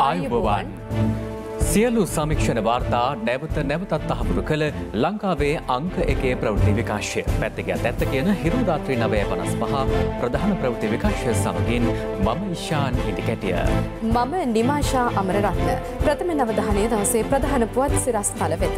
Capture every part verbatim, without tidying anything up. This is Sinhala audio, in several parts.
ආයුබෝවන් සියලු සමීක්ෂණ වාර්තා නැවත නැවතත් තහවුරු කළ ලංකාවේ අංක එකේ ප්‍රවෘත්ති විකාශය පැත්තකියත් ඇත්ත කියන හිරුදාත්‍රී නවය පනස් පහ ප්‍රධාන ප්‍රවෘත්ති විකාශය සමගින් මම ඉෂාන් ඉදිකැටිය. මම නිමාෂා අමරරත්න. ප්‍රථම නවධානය දවසේ ප්‍රධාන පුවත් සිරස් තල වෙත.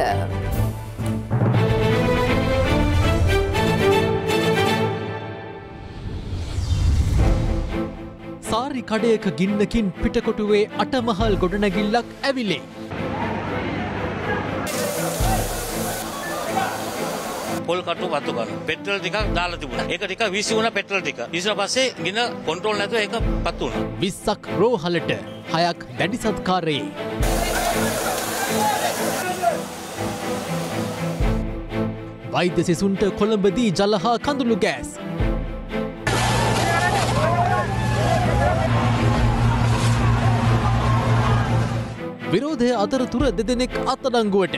සාරි කඩයක ගින්නකින් පිටකොටුවේ අටමහල් ගොඩනැගිල්ලක් ඇවිලේ. පොල් කටු වතු කර පෙට්‍රල් ටිකක් දාලා තිබුණා. ඒක ටික විසි වුණා පෙට්‍රල් ටික. ඊට පස්සේ ගින කන්ට්‍රෝල් නැතුව ඒක පත් වුණා. විස්සක් රෝහලට හයක් දැඩි සත්කාරයේ. වෛද්‍ය සිසුන්ට කොළඹදී ජල හා කඳුළු ගෑස්. විරෝධය අතරතුර දෙදෙනෙක් අත්අඩංගුවට.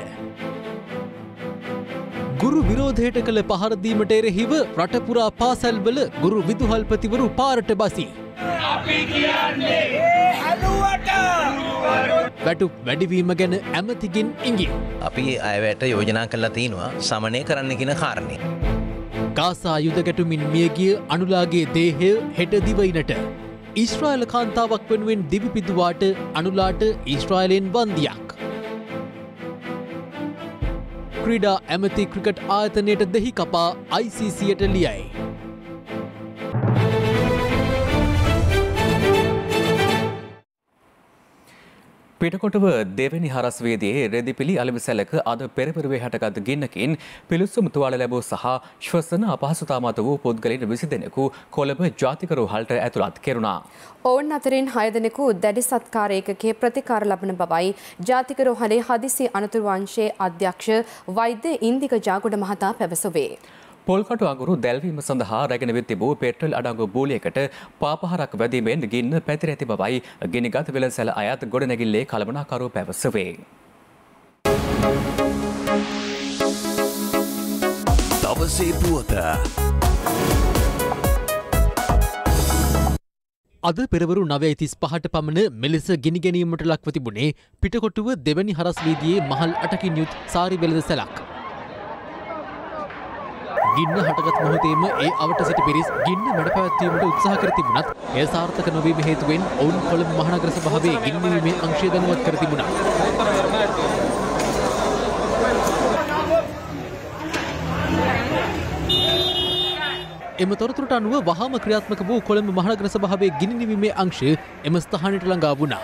ගුරු විරෝධයට කළ පහරදීමට එරෙහිව රටපුරා පාසැල්වල ගුරු විදුහල්පතිවරු පාරට බසී. අපි කියන්නේ අලුවට වැටුප් වැඩිවීම ගැන ඇමතිගෙන් ඉඟි. අපි අයවැයට යෝජනා කරලා තිනවා සමනය කරන්න කියන කාරණේ. ගාසා යුද ගැටුමින් මියගිය අනුලාගේ දේහය හෙට දිවයිනට. ඊශ්‍රායල කාන්තාවක් වෙනුවෙන් දිවි පිදුවාට අනුලාට ඊශ්‍රායලෙන් වන්දියක්. ක්‍රීඩා ඇමති ක්‍රිකට් ආයතනයට දෙහි කපා අයි සී සීයට ලියයි. පිටකොටුව දෙවැනි හරස්වේදියේ රෙදිපිලි අලෙවිසැලක අද පෙරපෙරුවේ හටගත් ගින්නකින් පිළිස්සුම් තුවාල ලැබූ සහ ශ්වසන අපහසුතා මත වූ පුද්ගලයන් විසි දෙනෙකු කොළඹ ජාතික රෝහලට ඇතුළත් කෙරුණා. ඔවුන් අතරින් හය දෙනෙකු දැඩි සත්කාර ඒකකයේ ප්‍රතිකාර ලබන බවයි ජාතික රෝහලේ හදිසි අනතුරු අංශයේ අධ්‍යක්ෂ වෛද්‍ය ඉන්දික ජාගොඩ මහතා පැවසුවේ. පොල්කටු අඟුරු දැල්වීම සඳහා රැගෙන වෙත් තිබූ පෙට්‍රල් අඩංගු බූලියකට පාපහරක් වැදීමෙන් ගින්න පැතිර ඇති බවයි ගිනිගත් වෙළඳසැල අයත් ගොඩනැගිල්ලේ කළමනාකරු පැවසුවේ. දවසේ පුවත අද පෙරවරු නවය තිස් පහට පමණ මෙලෙස ගිනි ගැනීමට ලක්ව තිබුණේ පිටකොටුව දෙවැනි හරස් වීදියේ මහල් අටකින් යුත් සාරි වෙළඳසැලක්. ගින්න හටගත් මොහොතේම ඒ අවට සිටි පිරිස් ගින්න මැඩ පැවැත්වීමට උත්සාහ කර තිබුණත් එය සාර්ථක නොවීම හේතුවෙන් ඔවුන් කොළඹ මහනගර සභාවේ ගිනි නිවීමේ අංශය දැනුවත් කර තිබුණා. එම තොරතුරට අනුව වහාම ක්‍රියාත්මක වූ කොළඹ මහනගර සභාවේ ගිනි නිවීමේ අංශය එම ස්ථානයට ළඟා වුණා.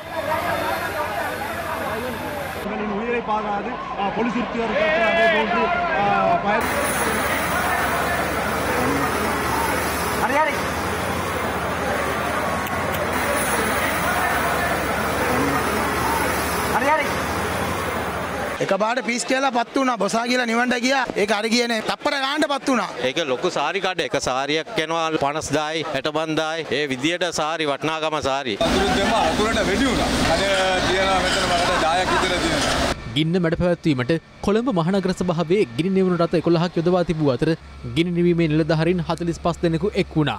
එක පාට පිස් කියලා පත් වුණා බොසා කියලා නිවන්ට ගියා ඒක හරි කියන්නේ තප්පර ගානට පත් වුණා ඒක ලොකු සාරි කඩ එක සාරියක් යනවා පනස්දායි හැටපන්දායි ඒ විදියට සාරි වටිනාකම සාරි අතුරුදෙම අතුරට වෙඩි වුණා අද තියනවා මෙතන බලන්න දායක් විතර තියෙනවා ගින්න මැඩ පැවැත්වීමට කොළඹ මහනගර සභාවේ ගිනි නිවන රථ එකොළහක් යොදවා තිබූ අතර ගිනි නිවීමේ නිලධාරීන් හතළිස් පහ දෙනෙකු එක් වුණා.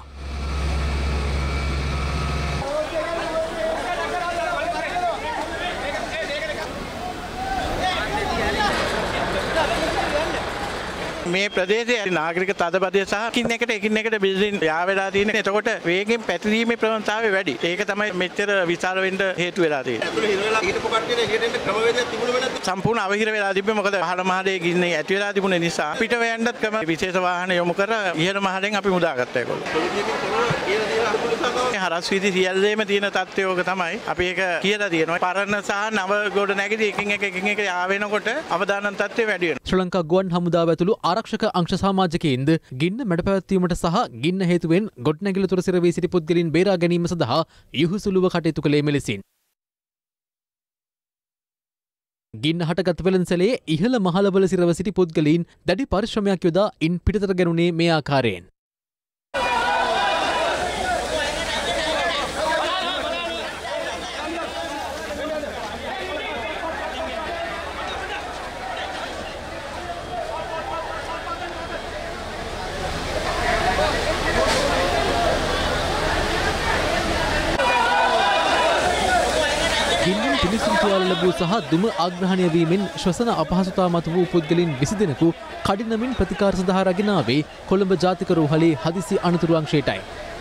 මේ ප්‍රදේශයේ නාගරික තදබදය සහ එකින් එකට එකින් එකට බිල්ඩින් යා වෙලා තියෙන. එතකොට වේගෙන් පැතිරීමේ ප්‍රවණතාවය වැඩි. ඒක තමයි මෙච්චර විශාල වෙන්න හේතු වෙලා තියෙන්නේ. ඇතුළේ හිර වෙලා ඊටපො කට්ටියට එකට එන්න ක්‍රමවේදයක් තිබුණේ නැද්ද? සම්පූර්ණ අවහිර වෙලා තිබ්බේ මොකද පහළ මහලේ ගින්නේ ඇති වෙලා තිබුණ නිසා. පිට වෙන්නත් ක්‍රම විශේෂ වාහන යොමු කර ඉහළ මහලෙන් අපි මුදාගත්තා ඒගොල්ලෝ. හරස් වීදි සියල්ලේම තියෙන තත්ත්වයක තමයි අපි ඒක කියලා තියෙනවා. පරණ සහ නව ගොඩ නැගිලි එකින් එක එකින් එක යා වෙනකොට අවදානම් තත්ත්වය වැඩි වෙනවා. ශ්‍රී ලංකා ගුවන් හමුදාව ඇතුළු ආරක්ෂක අංශ සමාජකයින්ද ගින්න මැඩ පැවැත්වීමට සහ ගින්න හේතුවෙන් ගොඩනැගිලි තුර සිරවී සිටි පුද්ගලයන් බේරා ගැනීම සඳහා යහුසුලුව කටයුතු කළේ මෙලෙසින්. ගින්න හටගත් වෙළඳසැලේ ඉහළ මහලවල සිරව සිටි පුද්ගලයන් දැඩි පරිශ්‍රමයක් යොදා ඉන් පිටතට ගැනුණේ මේ ආකාරයෙන්. පිළිසින් තුවාල ලැබූ සහ දුම ආග්‍රහණය වීමෙන් ශ්වසන අපහසුතා මත වූ පුද්ගලයන් විසි දෙනෙකු කඩිනමින් ප්‍රතිකාර සඳහා රැගෙන ආවේ කොළඹ ජාතික රෝහලේ හදිසි අනතුරු අංශයටයි.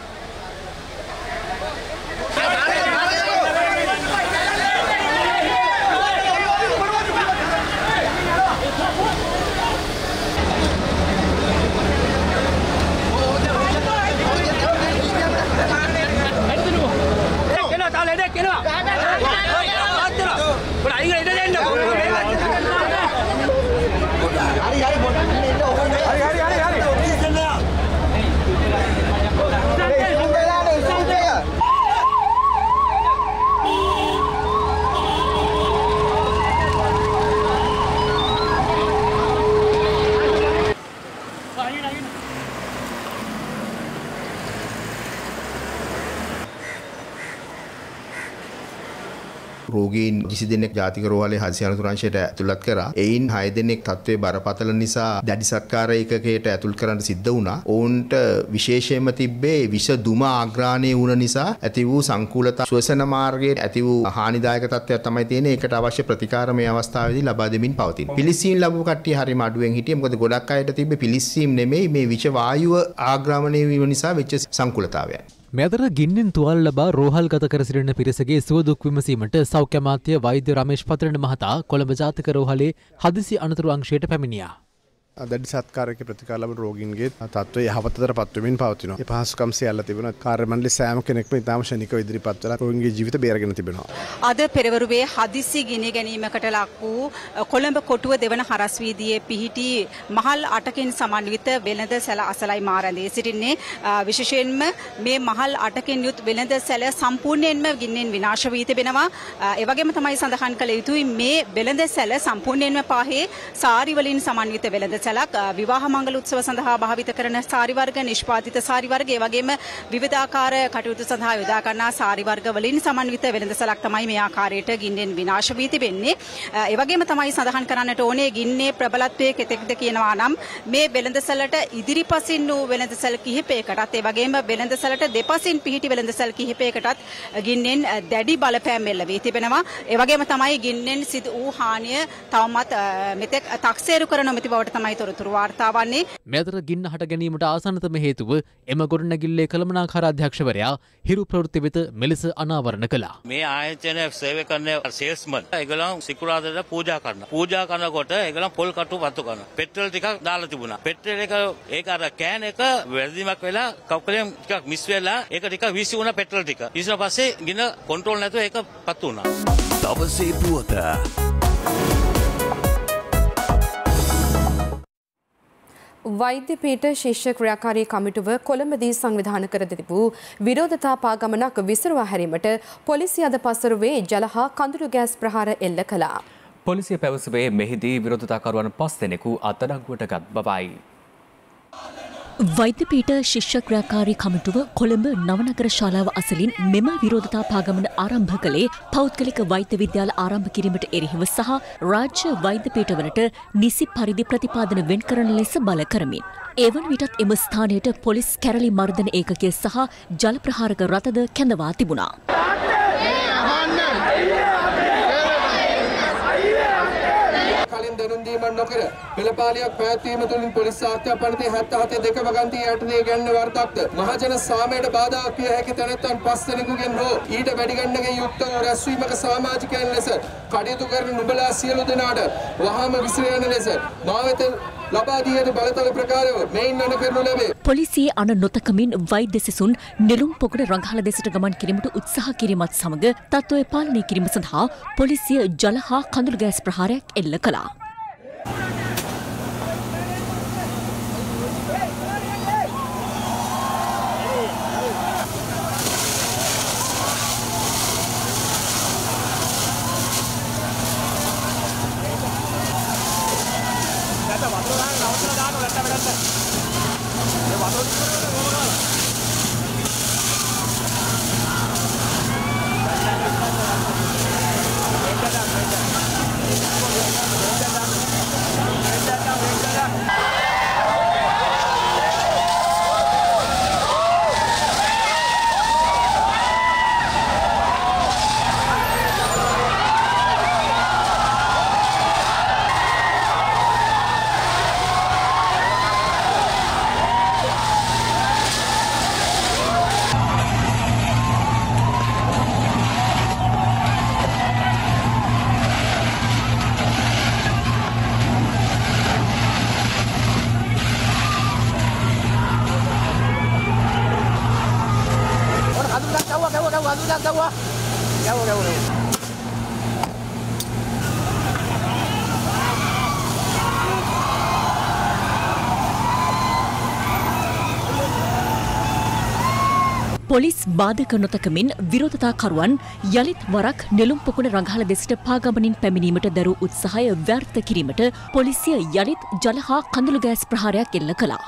රෝගීන් කිසි දෙනෙක් ජාතික රෝහලේ හදිසි අනතුරු අංශයට ඇතුළත් කරා. එයින් හය දෙනෙක් තත්ත්වයේ බරපතල නිසා දැඩි සත්කාර ඒකකයට ඇතුල් කරන්න සිද්ධ වුණා. ඔවුන්ට විශේෂයෙන්ම තිබ්බේ විෂ දුම ආග්‍රාණය වුණ නිසා ඇති වූ සංකූලතා ශ්වසන මාර්ගයේ ඇති වූ හානිදායක තත්ත්වයක් තමයි තියෙන්නේ. ඒකට අවශ්‍ය ප්‍රතිකාර මේ අවස්ථාවේදී ලබා දෙමින් පවතිනවා. පිලිස්සීම් ලැබුව කට්ටිය හරිම අඩුවෙන් හිටියේ. මොකද ගොඩක් අයට තිබ්බේ පිලිස්සීම් නෙමෙයි මේ විෂ වායුව ආග්‍රාණය වීම නිසා වෙච්ච සංකූලතාවයයි. මෙතර ගින්නෙන් තුවාල ලබා රෝහල් ගත කර සිටින පිරිසගේ සුව දුක් විමසීමට සෞඛ්‍ය අමාත්‍ය වෛද්‍ය රමේෂ් පතරණ මහතා කොළඹ ජාතික රෝහලේ හදිසි අනතුරු අංශයට පැමිණියා. දැඩි සත්කාරයක ප්‍රතිකාර ලැබුණු රෝගීන්ගේ තත්ත්වය යහපතට පත්වමින් පවතිනවා. ඒ පහසුකම් සියල්ල තිබුණා. කාර්ය මණ්ඩලයේ සෑම කෙනෙක්ම ඉතාම ශනිකව ඉදිරිපත් වෙලා රෝගීන්ගේ ජීවිත බේරගෙන තිබෙනවා. අද පෙරවරුවේ හදිසි ගිනි ගැනීමකට ලක් වූ කොළඹ කොටුව දෙවන හරස් වීදියේ පිහිටි මහල් අටකින් සමන්විත වෙළඳ සැල අසලයි මා රැඳී සිටින්නේ. විශේෂයෙන්ම මේ මහල් අටකින් යුත් වෙළඳ සැල සම්පූර්ණයෙන්ම ගින්නෙන් විනාශ වී තිබෙනවා. ඒ වගේම තමයි සඳහන් කළ යුතුයි මේ වෙළඳ සැල සම්පූර්ණයෙන්ම පාහේ සාරි වලින් සමන්විත වෙළඳ සැලක් විවාහ මංගල උත්සව සඳහා භාවිත කරන සාරි වර්ග නිෂ්පාදිත සාරි වර්ග ඒ වගේම විවිධාකාර කටයුතු සඳහා යොදා ගන්නා සාරි වර්ග වලින් සමන්විත වෙළඳ සැලක් තමයි මේ ආකාරයට ගින්නෙන් විනාශ වී තිබෙන්නේ. ඒ වගේම තමයි සඳහන් කරන්නට ඕනේ ගින්නේ ප්‍රබලත්වයේ කෙතෙක්ද කියනවා නම් මේ වෙළඳ සැලට ඉදිරිපසින් වූ වෙළඳ සැල කිහිපයකටත් ඒ වගේම වෙළඳ සැලට දෙපසින් පිහිටි වෙළඳ සැල කිහිපයකටත් ගින්නෙන් දැඩි බලපෑම් එල්ල වී තිබෙනවා. ඒ වගේම තමයි ගින්නෙන් සිදු වූ හානිය තවමත් මෙතෙක් 탁සේරු කර නොමැති බවට තමයි තොරතුරු වාර්තා වන්නේ. මෙතර ගින්න හට ගැනීමට ආසන්නතම හේතුව එම ගොඩනැගිල්ලේ කළමනාකාර අධ්‍යක්ෂවරයා හිරු ප්‍රවෘත්ති වෙත මෙලෙස අනාවරණ කළා. මේ ආයතනයේ සේවය කරන සේල්ස්මන් ඒගොල්ලෝ සිකුරාදාට පූජා කරනවා. පූජා කරනකොට ඒගොල්ලෝ පොල් කටු වතු කරනවා. පෙට්‍රල් ටිකක් දාලා තිබුණා. පෙට්‍රල් එක ඒක අර කෑන් එක වැරදීමක් වෙලා කවුකලෙන් ටිකක් මිස් වෙලා ඒක ටික වීසි වුණා පෙට්‍රල් ටික. ඊට පස්සේ ගින්න කන්ට්‍රෝල් නැතුව ඒක පත්තු වුණා. දවසේ පුවත වෛද්‍ය පීඨ ශිෂ්‍ය ක්‍රියාකාරී කමිටුව කොළඹදී සංවිධානය කර තිබූ විරෝධතා පාගමනක් විසිරුවා හැරීමට පොලිසිය අද පසුරුවේ ජල හා කඳුළු ගෑස් ප්‍රහාර එල්ල කළා. පොලිසිය පැවසුවේ මෙහිදී විරෝධතාකරුවන් පස් දෙනෙකු අත්අඩංගුවට ගත් බවයි. වෛද්‍ය පීඨ ශිෂ්‍ය ක්‍රියාකාරී කමිටුව කොළඹ නවනගර ශාලාව අසලින් මෙම විරෝධතා පාගමන ආරම්භ කළේ පෞද්ගලික වෛද්‍ය විද්‍යාල ආරම්භ කිරීමට එරෙහිව සහ රාජ්‍ය වෛද්‍ය පීඨවලට නිසි පරිදි ප්‍රතිපාදන වෙන් කරන ලෙස බල කරමින්. එවන විටත් එම ස්ථානයට පොලිස් කැරලි මර්දන ඒකකය සහ ජල ප්‍රහාරක රථද කැඳවා තිබුණා. දැනුම් දීමක් නොකර පෙළපාලියක් පැවැත්වීම තුළින් පොලිස් සාක්ෂි පනතේ හැත්තෑ දෙක වගන්තිය යටතේ ගැන්න වරදක්ද මහජන සාමයට බාධාක් විය හැකි තැනැත්තන් පස් දෙනෙකුගෙන් හෝ ඊට වැඩි ගණනකින් යුක්ත වූ රැස්වීමක සමාජිකයන් ලෙස කටයුතු කරන නුඹලා සියලු දෙනාට වහාම විසිර යන ලෙස මා වෙත ලබා දී ඇති බලතල ප්‍රකාරව මෙයින් අන කරනු ලැබේ. පොලිසියේ අන නොතකමින් වෛද්‍ය සිසුන් නෙළුම් පොකුණ රංගහල දෙසට ගමන් කිරීමට උත්සාහ කිරීමත් සමග තත්ත්වය පාලනය කිරීම සඳහා පොලිසිය ජල හා කඳුළු ගෑස් ප්‍රහාරයක් එල්ල කළා. පොලිස් බාධක නොතකමින් විරෝධතාකරුවන් යළිත් වරක් නෙළුම් පොකුණ රඟහල දෙසට පාගමනින් පැමිණීමට දරූ උත්සාහය ව්‍යර්ථ කිරීමට පොලිසිය යළිත් ජල හා කඳුළු ගෑස් ප්‍රහාරයක් එල්ල කළා.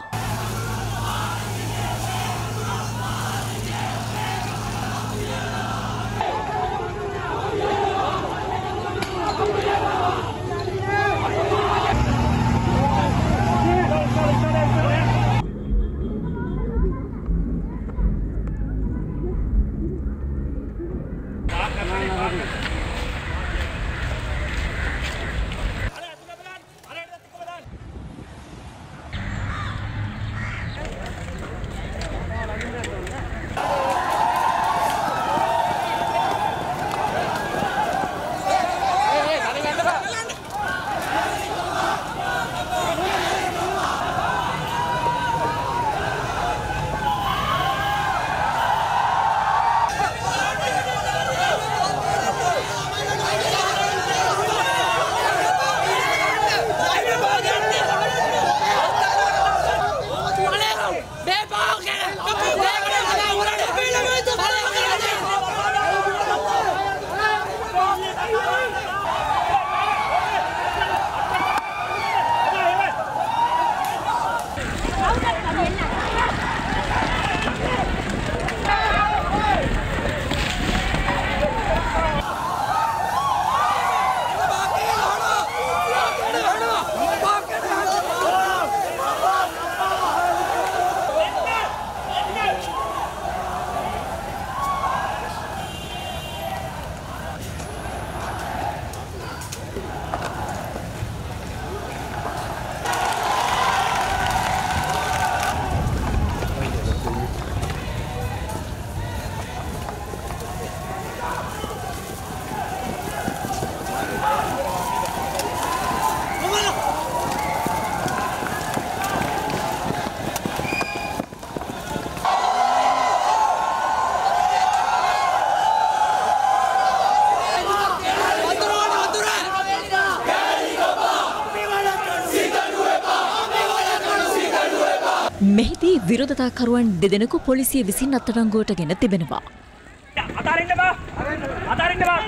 මෙහිදී විරෝධතාකරුවන් දෙදෙනෙකු පොලිසිය විසින් අත්අඩංගුවට ගෙන තිබෙනවා. අතාරින්න බා. අතාරින්න බා.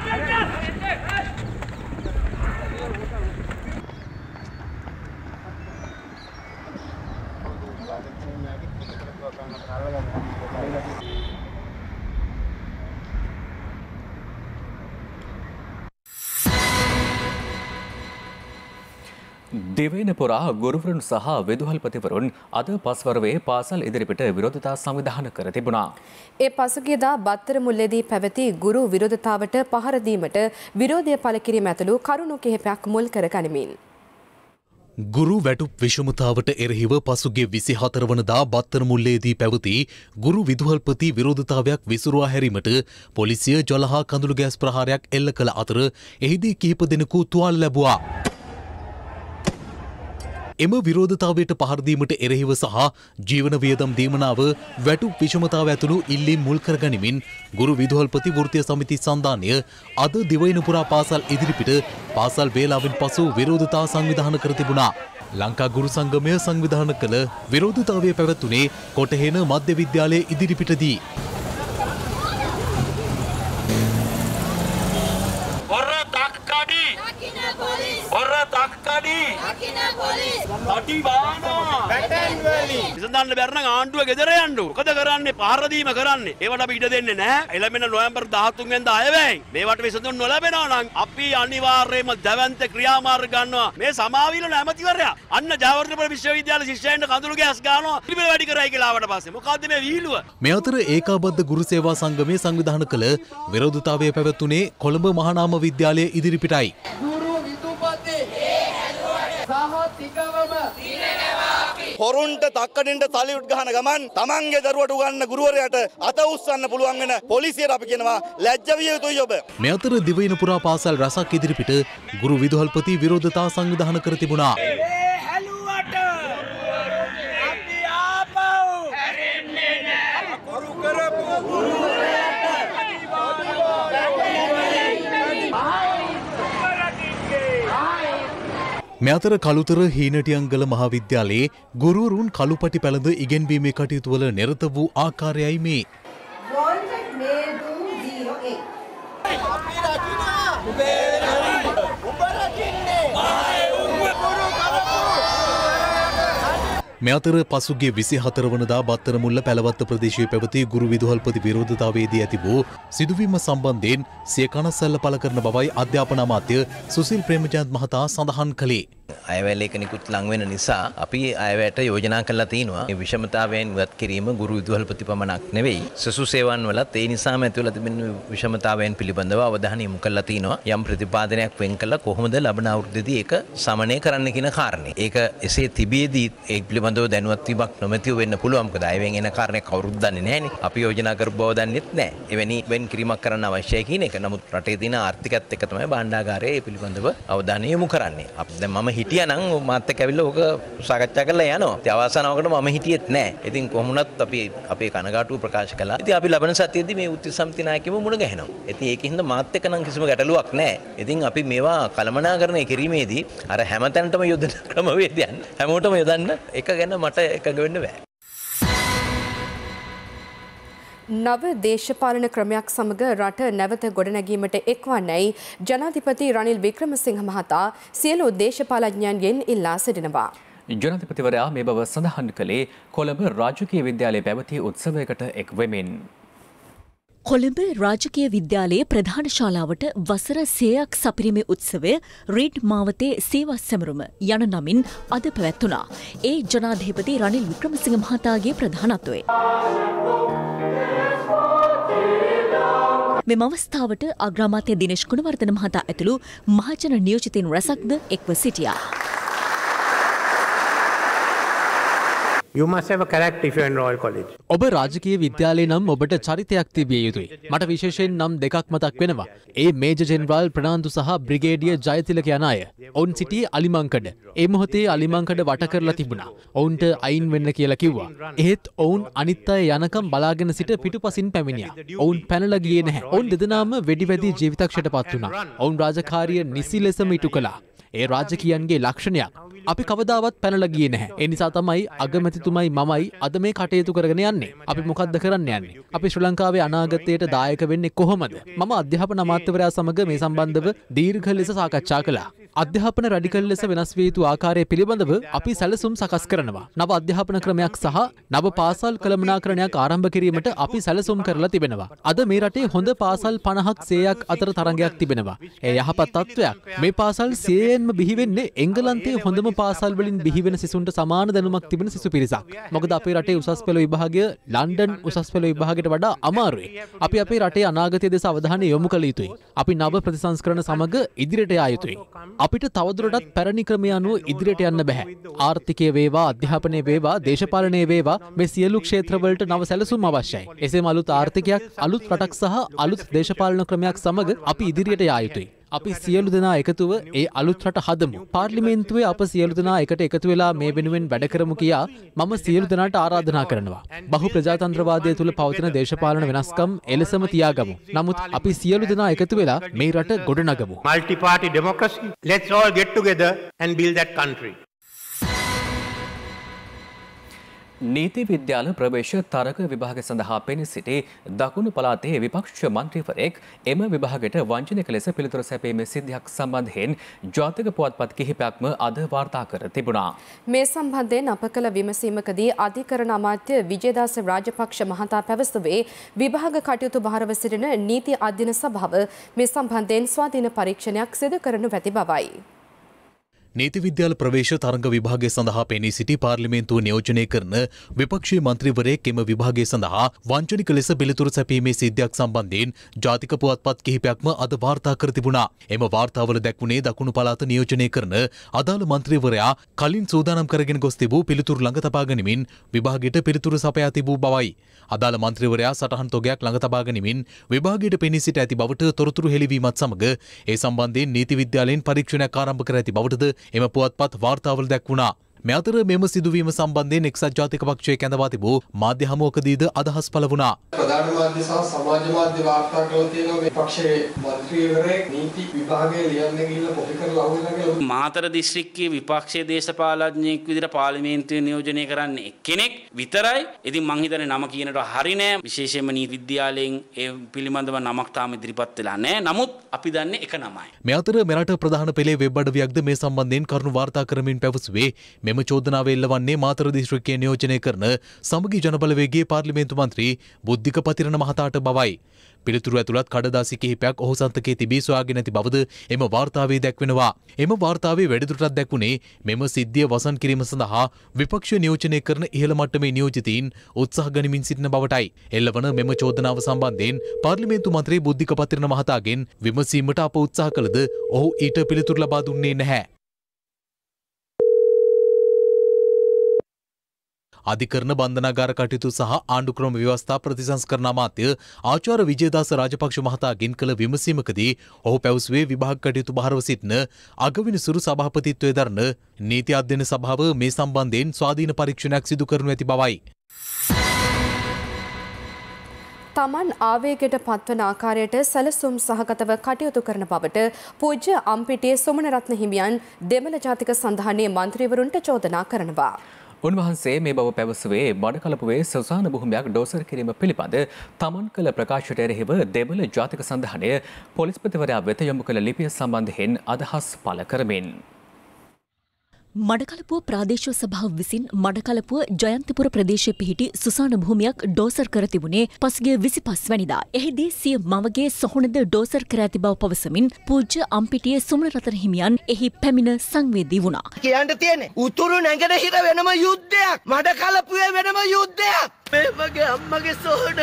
දිවයින පුරා ගුරුවරුන් සහ විදුහල්පතිවරුන් අද පස්වරුවේ පාසල් ඉදිරිපිට විරෝධතා සංවිධාන කර තිබුණා. ඒ පසුගියදා බත්තර මුල්ලේදී පැවති ගුරු විරෝධතාවට පහර දීමට විරෝධය පළ කිරීම ඇතුළු කරුණු කිහිපයක් මුල් කර ගනිමින් ගුරු වැටුප් විෂමතාවට එරෙහිව පසුගිය විසිහතර වනදා බත්තර මුල්ලේදී පැවති ගුරු විදුහල්පති විරෝධතාවයක් විසුරුවා හැරීමට පොලිසිය ජල හා කඳුළු ගෑස් ප්‍රහාරයක් එල්ල කළ අතර එහිදී කිහිප දෙනෙකු තුවාල ලැබුවා. එම විරෝධතාවයට පහර දීමට එරෙහිව සහ ජීවන වියදම් දීමනාව වැටුප් විෂමතාව ඇතුළු ඉල්ලීම් මුල් කර ගනිමින් ගුරු විදුහල්පති වෘත්තීය සමිති සන්ධානය අද දිවයින පුරා පාසල් ඉදිරිපිට පාසල් වේලාවෙන් පසු විරෝධතා සංවිධාන කර තිබුණා. ලංකා ගුරු සංගමය සංවිධාන කළ විරෝධතාවය පැවැත්වුණේ කොටහෙන මධ්‍ය විද්‍යාලයේ ඉදිරිපිටදී. විසඳන්න බැරි නම් ආණ්ඩුව ගෙදර යන්න. මොකද කරන්නේ? පහර දීම කරන්නේ. ඒවට අපි ඉඩ දෙන්නේ නැහැ. එළඹෙන නොවැම්බර් දහතුන් වෙනිදා අයවැයෙන් මේවට විසඳුම් නොලැබෙනවා නම් අපි අනිවාර්යයෙන්ම දැවැන්ත ක්‍රියාමාර්ග ගන්නවා. මේ සමාවිල නැමැතිවරයා අන්න ජයවර්ධනපුර විශ්වවිද්‍යාල ශිෂ්‍යයන්ට කඳුළු ගෑස් ගන්නවා. පිළිවෙල වැඩි කරයි කියලා ආවට පස්සේ මොකද්ද මේ විහිළුව? මේ අතර ඒකාබද්ධ ගුරු සේවා සංගමයේ සංවිධාන කළ විරෝධතාවය පැවැත්වුණේ කොළඹ මහානාම විද්‍යාලයේ ඉදිරිපිටයි. හොරුන්ට තක්කඩින්ට සලියුට් ගහන ගමන් තමන්ගේ දරුවට උගන්න ගුරුවරයාට අත උස්සන්න පුළුවන් වෙන පොලිසියට අපි කියනවා ලැජ්ජ විය යුතුයි ඔබ. මේ අතර දිවයින පුරා පාසල් රසක් ඉදිරිපිට ගුරු විදුහල්පති විරෝධතා සංවිධාන කර තිබුණා. මේ අතර කළුතර හීනටියංගල මහාවිද්‍යාලයේ ගුරුවරුන් කළුපටි පැළඳ ඉගෙනීමේ කටයුතු වල නිරත වූ ආකාරයයි මේ. මේ අතර පසුගිය විසිහතර වනදා බත්තරමුල්ල පැලවත්ත ප්‍රදේශයේ පැවති ගුරු විදුහල්පති විරෝධතාවයේදී ඇති වූ සිදුවීම සම්බන්ධයෙන් සිය කනස්සල්ල පළ කරන බවයි අධ්‍යාපන අමාත්‍ය සුසිල් ප්‍රේමචන්ද් මහතා සඳහන් කළේ. අයවැලේක නිකුත් ලං වෙන නිසා අපි අයවැයට යෝජනා කරලා තිනවා මේ විෂමතාවයන් ඉවත් කිරීම ගුරු විදුහල්පති පමණක් නෙවෙයි සසු සේවන් වලත් ඒ නිසාම ඇතිවලා තිබෙන විෂමතාවයන් පිළිබඳව අවධානය යොමු කරලා තිනවා යම් ප්‍රතිපාදනයක් වෙන් කළා කොහොමද ලබන අවුරුද්දේදී ඒක සමනය කරන්න කියන කාරණේ. ඒක එසේ තිබියදී ඒ පිළිබඳව දැනුවත් වීමක් නොමැතිව වෙන්න පුළුවන්. මොකද අයවෙන් එන කාරණේ කවුරුත් දන්නේ නැහැනේ. අපි යෝජනා කරපු බව දන්නෙත් නැහැ. එවැනි වෙන් කිරීමක් කරන්න අවශ්‍යයි කියන එක. නමුත් රටේ තියෙන ආර්ථිකයත් එක්ක තමයි භාණ්ඩාගාරය ඒ පිළිබඳව අවධානය යොමු කරන්නේ. අපි දැන් මම හිටියානම් මාත් එක්ක ඇවිල්ලා ඕක සාකච්ඡා කරලා යනවා. ඉතින් අවසානවකට මම හිටියෙත් නැහැ. ඉතින් කොහොමුණත් අපි අපේ කනගාටුව ප්‍රකාශ කළා. ඉතින් අපි ලබන සතියේදී මේ උත්ති සමිති නායකයව මුණ ගැහෙනවා. ඉතින් ඒකින්ද මාත් එක්ක නම් කිසිම ගැටලුවක් නැහැ. ඉතින් අපි මේවා කළමනාකරණය කිරීමේදී අර හැමතැනටම යොදන ක්‍රමවේදයන් හැමෝටම යොදන්න එක ගැන මට එකඟ වෙන්න බෑ. නව දේශපාලන ක්‍රමයක් සමග රට නැවත ගොඩනැගීමට එක්වන්නයි ජනාධිපති රනිල් වික්‍රමසිංහ මහතා සියලු දේශපාලඥයන්ගෙන් ඉල්ලා සිටිනවා. ජනාධිපතිවරයා මේ බව සඳහන් කළේ කොළඹ රාජකීය විද්‍යාලයේ පැවති උත්සවයකට එක් වෙමින්. කොළඹ රාජකීය විද්‍යාලයේ ප්‍රධාන ශාලාවට වසර සියයක් සපිරීමේ උත්සවය රීඩ් මාවතේ සේවා සැමරුම යන නමින් අද පැවැත්වුණා. ඒ ජනාධිපති රනිල් වික්‍රමසිංහ මහතාගේ ප්‍රධානත්වයේ. මෙම අවස්ථාවට අග්‍රාමාත්‍ය දිනේෂ් ගුණවර්ධන මහතා ඇතුළු මහජන නියෝජිතින් රැසක්ද එක්ව සිටියා. You must have a character if you are in Royal College. ඔබ රාජකීය විද්‍යාලයේ නම් ඔබට චරිතයක් තිබිය යුතුයි. මට විශේෂයෙන් නම් දෙකක් මතක් වෙනවා. ඒ මේජර් ජෙනරාල් ප්‍රනාන්දු සහ බ්‍රිගේඩියර් ජයතිලක යන අය. ඔවුන් සිටියේ අලිමංකඩ. ඒ මොහොතේ අලිමංකඩ වට කරලා තිබුණා. ඔවුන්ට අයින් වෙන්න කියලා කිව්වා. එහෙත් ඔවුන් අනිත් අය යනකම් බලාගෙන සිට පිටුපසින් පැමිණියා. ඔවුන් පැනලා ගියේ නැහැ. ඔවුන් දෙදෙනාම වෙඩි වැදී ජීවිතක්ෂයටපත් වුණා. ඔවුන් රාජකාරිය නිසි ලෙසම ඉටු කළා. ඒ රාජකීයන්ගේ ලක්ෂණයක්. අපි කවදාවත් පැනලා ගියේ නැහැ. ඒ නිසා තමයි අගමැතිතුමයි මමයි අද මේ කටයුතු කරගෙන යන්නේ. අපි මොකද්ද කරන්න යන්නේ? අපි ශ්‍රී ලංකාවේ අනාගතයට දායක වෙන්නේ කොහොමද? මම අධ්‍යාපන අමාත්‍යවරයා සමග මේ සම්බන්ධව දීර්ඝ ලෙස සාකච්ඡා කළා. අධ්‍යාපන රැඩිකල් ලෙස වෙනස් විය යුතු ආකාරය පිළිබඳව අපි සැලසුම් සකස් කරනවා. නව අධ්‍යාපන ක්‍රමයක් සහ නව පාසල් කළමනාකරණයක් ආරම්භ කිරීමට අපි සැලසුම් කරලා තිබෙනවා. අද මේ රටේ හොඳ පාසල් පනහක් සේයක් අතර තරඟයක් තිබෙනවා. ඒ යහපත් තත්ත්වයක්. මේ පාසල් සේයෙන්ම බිහි වෙන්නේ එංගලන්තයේ හොඳම පාසල් වලින් බිහි වෙන සිසුන්ට සමාන දැනුමක් තිබෙන සිසු පිරිසක්. මොකද අපේ රටේ උසස් පෙළ විභාගය ලන්ඩන් උසස් පෙළ විභාගයට වඩා අමාරුයි. අපි අපේ රටේ අනාගතය දෙස අවධානය යොමු කළ යුතුයි. අපි නව ප්‍රතිසංස්කරණ සමග ඉදිරියට යා යුතුයි. අපිට තවදුරටත් පැරණි ක්‍රමය අනුව ඉදිරියට යන්න බෑ. ආර්ථිකය වේවා, අධ්‍යාපනය වේවා, දේශපාලනය වේවා මේ සියලු ක්ෂේත්‍රවලට නව සැලසුම් අවශ්‍යයි. එසේම අලුත් ආර්ථිකයක්, අලුත් රටක් සහ අලුත් දේශපාලන ක්‍රමයක් සමග අපි ඉදිරියට යා යුතුයි. අපි සියලු දෙනා එකතුව ඒ අලුත් රට හදමු. පාර්ලිමේන්තුවේ අප සියලු දෙනා එකට එකතු වෙලා මේ වෙනුවෙන් වැඩ කරමු කියා මම සියලු දෙනාට ආරාධනා කරනවා. බහු ප්‍රජාතන්ත්‍රවාදය තුළ පවතින දේශපාලන වෙනස්කම් එලෙසම තියාගමු. නමුත් අපි සියලු දෙනා එකතු වෙලා මේ රට ගොඩනගමු. Multi party democracy. Let's all get together and build that country. නීති විද්‍යාල ප්‍රවේශ තරග විභාග සඳහා පෙනී සිටි දකුණු පළාතේ විපක්ෂ මන්ත්‍රීවරයෙක් එම විභාගයට වංචනික ලෙස පිළිතුරු සැපීමේ සිද්ධියක් සම්බන්ධයෙන් ජාතික පුවත්පත් කිහිපයක්ම අද වාර්තා කර තිබුණා. මේ සම්බන්ධයෙන් අප කළ විමසීමකදී අධිකරණ අමාත්‍ය විජේදාස රාජපක්ෂ මහතා පැවසුවේ විභාග කටයුතු භාරව සිටින නීති අධ්‍යයන සභාව මේ සම්බන්ධයෙන් ස්වාධීන පරීක්ෂණයක් සිදු කරනු ඇති බවයි. නීති විද්‍යාල ප්‍රවේශ තරඟ විභාගය සඳහා පෙනී සිටි පාර්ලිමේන්තුව නියෝජනය කරන විපක්ෂීය මන්ත්‍රීවරයෙක් එම විභාගය සඳහා වංචනික ලෙස පිළිතුරු සැපීමේ සිද්ධියක් සම්බන්ධයෙන් ජාතික පුවත්පත් කිහිපයක්ම අද වාර්තා කර තිබුණා. එම වාර්තාවල දැක්වුණේ දකුණු පළාත නියෝජනය කරන අදාළ මන්ත්‍රීවරයා කලින් සූදානම් කරගෙන ගොස් තිබූ පිළිතුරු ළඟ තබා ගනිමින් විභාගයට පිළිතුරු සපයා තිබූ බවයි. අදාළ මන්ත්‍රීවරයා සටහන් තොගයක් ළඟ තබා ගනිමින් විභාගයට පෙනී සිට ඇති බවට තොරතුරු හෙළිවීමත් සමග ඒ සම්බන්ධයෙන් නීති විද්‍යාලයෙන් පරීක්ෂණයක් ආරම්භ කර ඇති බවටද එම පුවත්පත් වාර්තාවල දැක්වුණා. මේ අතර මෙම සිදුවීම සම්බන්ධයෙන් එක්සත් ජාතික පක්ෂයේ කැඳවා තිබූ මාධ්‍ය හමුවකදීද අදහස් පළ වුණා. ප්‍රධාන මාධ්‍ය සහ සමාජ මාධ්‍ය වාර්තා කළා තියෙනවා මේ පක්ෂයේ මන්ත්‍රීවරයෙක් නීති විභාගයේ ලියන්න ගිහිල්ලා පොඩි කරලා අහුවෙලා කියලා. මාතර දිස්ත්‍රික්කයේ විපක්ෂයේ දේශපාලඥයෙක් විදිහට පාර්ලිමේන්තුවේ නියෝජනය කරන්නේ එක්කෙනෙක් විතරයි. ඉතින් මං හිතන්නේ නම කියනට හරි නෑ. විශේෂයෙන්ම නීති විද්‍යාලයෙන් ඒ පිළිබඳව නමක් තාම ඉදිරිපත් වෙලා නෑ. නමුත් අපි දන්නේ එක නමයි. මේ අතර මෙරට ප්‍රධාන පෙළේ වෙබ් අඩවියක්ද මේ සම්බන්ධයෙන් කරුණු වාර්තා කරමින් පැවසුවේ මෙම චෝදනාව එල්ලවන්නේ මාතර දිස්ත්‍රික්කයේ නියෝජනය කරන සමගි ජනබලවේගයේ පාර්ලිමේන්තු මන්ත්‍රී බුද්ධික පතිරණ මහතාට බවයි. පිළිතුරු ඇතුළත් කඩදාසි කිහිපයක් ඔහු සන්තකයේ තිබී සොයාගෙන ඇති බවද එම වාර්තාවේ දැක්වෙනවා. එම වාර්තාවේ වැඩිදුරටත් දැක්වුණේ මෙම සිද්ධිය වසන් කිරීම සඳහා විපක්ෂ නියෝජනය කරන ඉහළ මට්ටමේ නියෝජිතයින් උත්සාහ ගනිමින් සිටින බවටයි. එල්ලවන මෙම චෝදනාව සම්බන්ධයෙන් පාර්ලිමේන්තු මන්ත්‍රී බුද්ධික පතිරණ මහතාගෙන් විමසීමට අප උත්සාහ කළද ඔහු ඊට පිළිතුරු ලබා දුන්නේ නැහැ. අධිකරණ බන්ධනාගාර කටයුතු සහ ආණ්ඩුක්‍රම ව්‍යවස්ථා ප්‍රතිසංස්කරණ අමාත්‍ය ආචාර්ය විජේදාස රාජපක්ෂ මහතාගෙන් කළ විමසීමකදී ඔහු පැවසුවේ විභාග කටයුතු බහරව සිටින අගවිනිසුරු සභාපතිත්වයේ දරන නීති අධ්‍යයන සභාව මේ සම්බන්ධයෙන් ස්වාධීන පරීක්ෂණයක් සිදු කරනු ඇති බවයි. තමන් ආවේගයට පත්වන ආකාරයට සැලසුම් සහගතව කටයුතු කරන බවට පූජ්‍ය අම්පිටියේ සුමනරත්න හිමියන් දෙමළ ජාතික සන්ධානයේ මන්ත්‍රීවරුන්ට චෝදනා කරනවා. උන්වහන්සේ මේ බව පැවසුවේ බඩකලපුවේ සුසාන භූමියක් ඩෝසර් කිරීම පිළිබඳ තමන් කළ ප්‍රකාශයට එරෙහිව දෙමළ ජාතික සන්ධානය පොලිස්පතිවරයා වෙත යොමු කළ ලිපිය සම්බන්ධයෙන් අදහස් පළ කරමින්. මඩකලපුව ප්‍රාදේශීය සභාව විසින් මඩකලපුව ජයන්තපුර ප්‍රදේශයේ පිහිටි සුසාන භූමියක් ඩෝසර් කර තිබුණේ පසුගිය විසිපස් වැනිදා. එහිදී සිය මවගේ සොහොනද ඩෝසර් කර ඇති බව පවසමින් පූජ්‍ය අම්පිටියේ සුමනරතන හිමියන් එහි පැමිණ සංවේදී වුණා. කියන්න තියෙන්නේ උතුරු නැගෙනහිර වෙනම යුද්ධයක්, මඩකලපුවේ වෙනම යුද්ධයක්. මේ මගේ අම්මගේ සොහොන